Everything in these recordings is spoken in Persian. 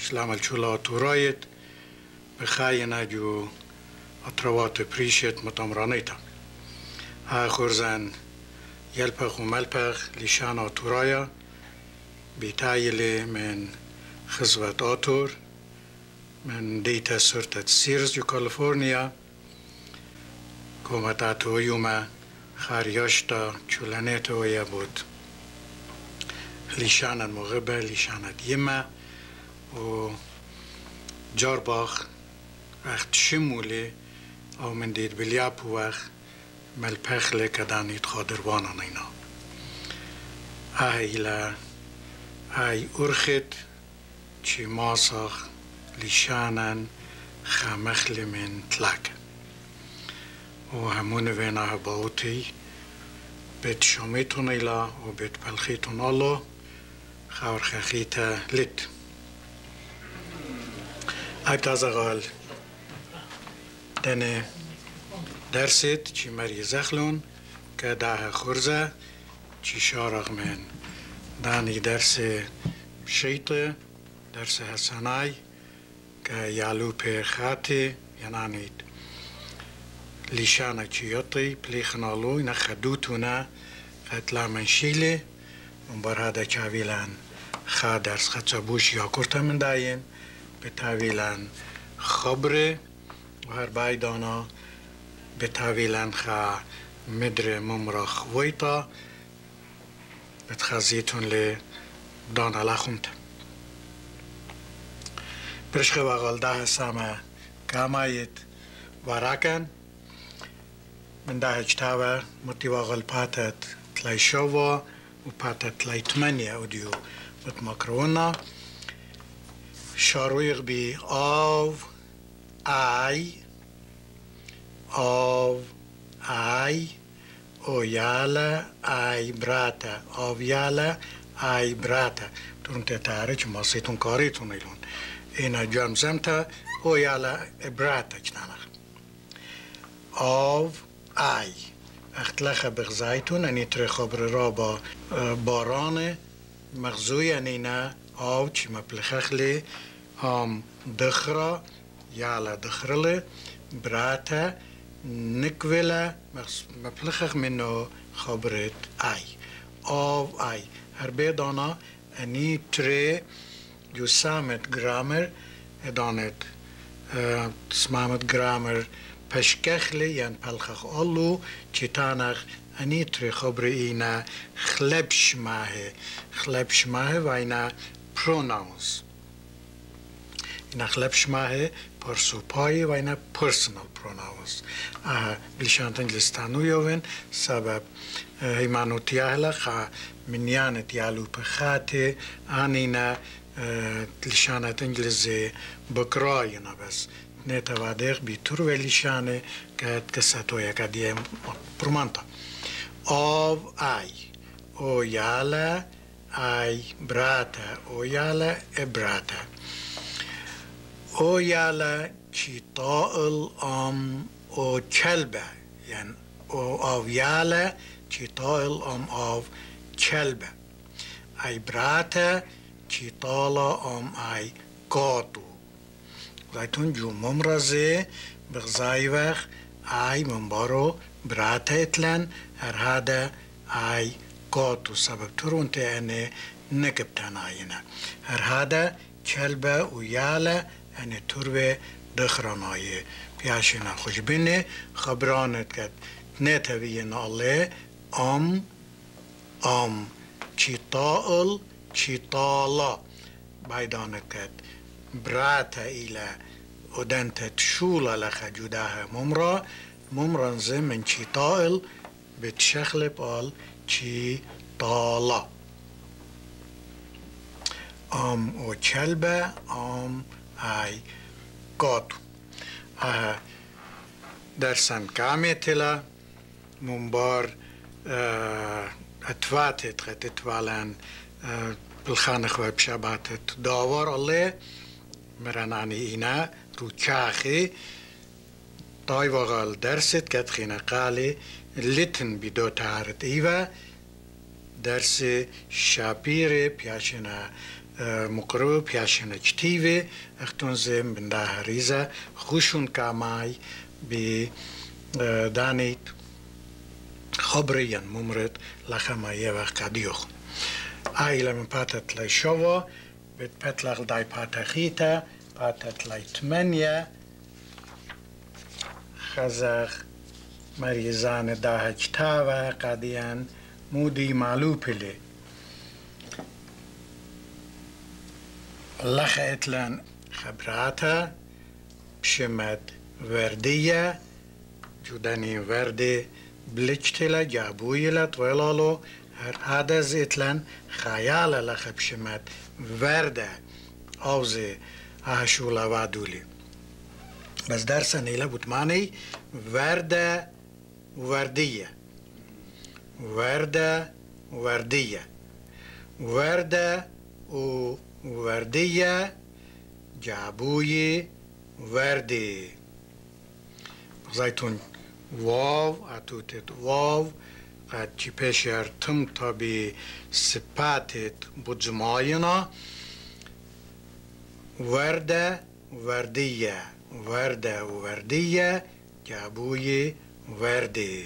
سلام الچولا تورايت بخاينا جو أطروات بريشت متمرانيتا خورزان يلبخ وملبخ لشانا تورايا بتايلي من خزوة آتور من ديتا سورتة سيرز جو كاليفورنيا كومتاتو يوما خارياشتا چولانيتو يبود لشانا مغبة لشانا ديما و جارباخ وقت شمولي او من ديد بليابو وقت ملپخ لکدانیت خادروانان اینا ایلا ای ارخت چی ماساخ لیشانن خمخل من تلک و همون وینا باوتی بیت شامیتون ایلا و بیت پلخیتون الله خور خخیت لید ایب تازه غال دنه درست چی مری زخلون که ده خورزه چی شارق من دانی درس شیطه درس حسنای که یالو پر خاطی یعنی لیشانه چیوتی پلیخنالو اینا خدوتونه قتلا من شیله من برهده چاویلن خا درس خدسابوش یا کرتا من داین به تاویلن خبره و هر بایدانا بتاویلن خا مدر ممرخ ویتا بتخزیتون لی دانا لخونت برشخه واغال ده سامه کامایت وراکن من ده اجتاوه متی واغال پاتت تلای شوا و پاتت تلای تمنیه اودیو بت مکرونا شارویق بی آو آی آو آی اویالا آی براتا آویالا آی براتا تون تتاره چه ماسیتون کاریتون ایلون اینا جام زمتا اویالا براتا جنانخ آو آی اختلخ بغزایتون انی تر خبر را با باران مغزوی انینا آو چی مپلخخلی هم دخرا یالا دخرله براتا نکویلا مپلخخ منو خبرت آی آو آی هر بیدانا انی تره جو سامت گرامر دانت سمامت گرامر پشکخلی یعن پلخخ آلو چیتانخ انی تره خبر اینا خلبش ماه و اینا پروناونز اینا خلبش ماه پرسوپایی و اینا پرسنال پروناونز بلیشانت انگلستانو یوین سبب هیمانو تیاهلا خا منیانت یالو پخاته آنینا لیشانت انگلیزی بکراینا بس نتا وادق بی تور ولیشانه که کساتو یکا دیم پرمانتا آو آی او یالا آی براتا او یالا ابراتا او یالا چی طائل او کلبه یعنی او آویاله چی طائل آو کلبه ای براتا چی طالا ای قاطو زیتون جو ممرزه بغزای وقت ای منبارو براتا اتلن هر هاده ای قاطو سبب ترون تانه نکبتن آینه هر هاده کلبه و یاله یعنی تروه دخرانایه پیاشینا خوش بینه خبرانت کد نتوین الله چی طائل چی طالا بایدانت کد براتا ایلا ودنت شولا لخ جداه ممرنزه من چی طائل بتشخل بال چی طالا و کلبه ای قاطو درسن کامیتلا منبار اتواتت خد اتوالن بالخانخ و بشاباتت داور الله مرانانی اینا رو چاخی طای وغال درست کد خینا قالی لیتن بیدو تارت ایوه درس شاپیر پیاشنا مقرب پیاشن اجتیوه اختون زم بنده هریزه خوشون کامای بی دانیت خبريا ممرت لخما يوخ قديوخ آيلا من باتت لي شوا بتبتلغ داي باتخيتا باتت لي تمانية خزخ مريزان داهج تاوه قديان مودي معلوبلي لخ اتلان خبراتا بشمد وردية جوداني وردي بلجتلا جابويلا طويلالو هر هذا زيتلان خيال لخب شمت ورده اوزي اهشولا وادولي بس درسا نيلا بوتماني ورده وردية ورده وردية ورده وردية جابوي وردي زيتون واو اتوتت واو قد چی پیشر تم تابی سپاتت بجماینا ورده وردیه ورده وردیه جابوی وردی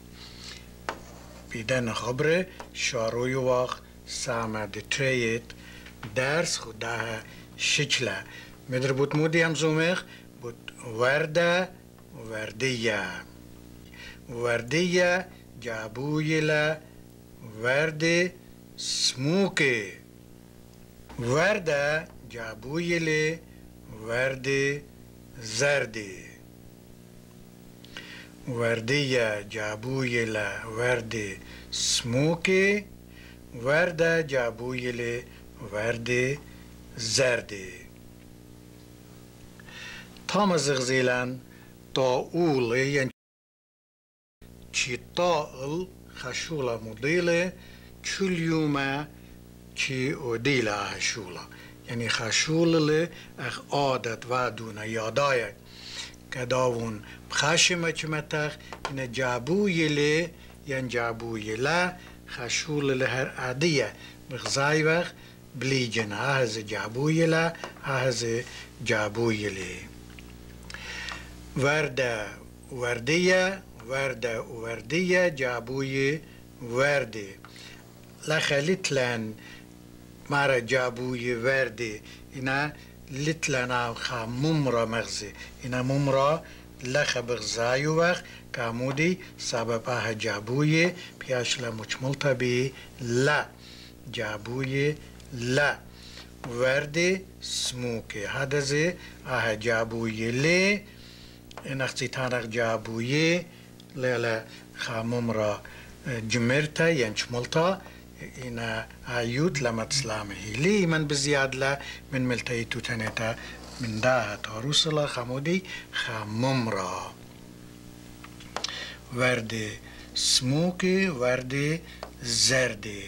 بیدن خبره شاروی وقت سامد تریت درس خدا شکله مدر بود مودی هم زومخ بود ورده وردیه وردية جابويلا ورد سموكي وردة جابويلي ورد زردي وردية جابويلا ورد سموكي وردة جابويلي ورد زردي تامزغ زيلان طاولي چی طائل خشولا مديلة كل يوم چی وديلة هشولا يعني خشولا اخ عادت ودونا يادايا كداون بخشمة چمتخ إن جابوي لي ين جابوي لا خشولا لهر عادية بغزاي وخ بليجن هاز جابوي لا هاز جابوي لي وردة وردية ورده وردية جابوي وردي لخ لتلان مارا جابوي وردي إنا لتلان خا ممرا مغزي إنا ممرا لخ بغزايو وخ كامودي سببها جابوي بياشلا مجملتا بي لا جابوي لا وردي سموكي هذا زي اه جابوي لي إن اختيتانك جابوي لا خامم را جمرتا ينشملتا إن عيوت لما تسلامه لي من بزياد لا من ملتي توتنتا من داها تاروسلا خامودي خامم را وردي سموكي وردي زردي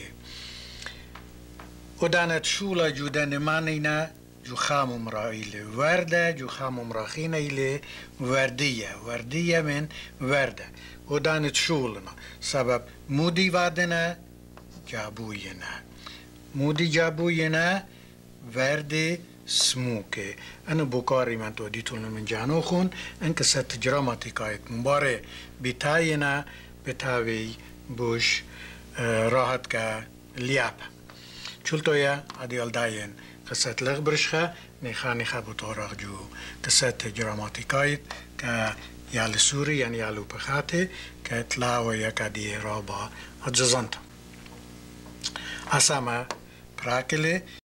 ودانت شولا جودن مانينا جو خامم را إلي ورده جو خامم را خينا إلي وردية وردية من ورده ودانت شولنا سبب مودي وادنا جابوينا مودي جابوينا ورده سموكي أنا بوكاري من توديتون من جانوخون انك ست جراماتيكايت مباري بتاينا بتاوي بوش راحت كا لياب چولتويا عديال داين قصة لغبرشخة نخانخة بطورق جو قصة جراماتيكايت كا يالي سوري يعني يالو بخاتي كاتلاوة يكادي رابا أجزانتا أسامة براكلي